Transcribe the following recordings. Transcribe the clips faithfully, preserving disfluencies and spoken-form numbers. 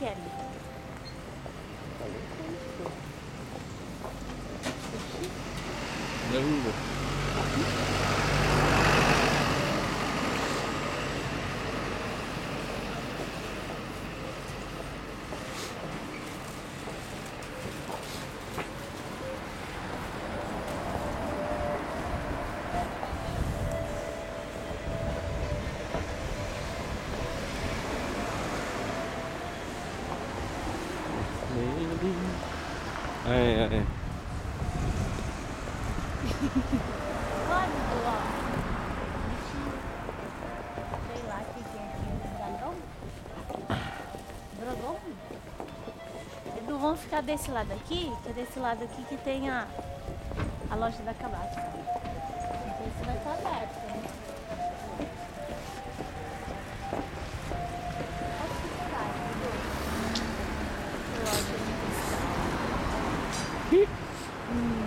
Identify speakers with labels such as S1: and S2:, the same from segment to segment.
S1: Kelly?
S2: Derruba. Ai, ai.
S1: Quando, ó. Bichinho. Sei lá o que, que é aqui. Dragão? Dragão? Eles não vão ficar desse lado aqui, que é desse lado aqui que tem a, a loja da Cabata. Então esse vai estar aberto, né? Olha que cidade, viu? Loja de hum.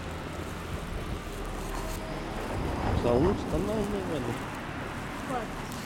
S2: Só um está não, né, velho?
S1: Quantos?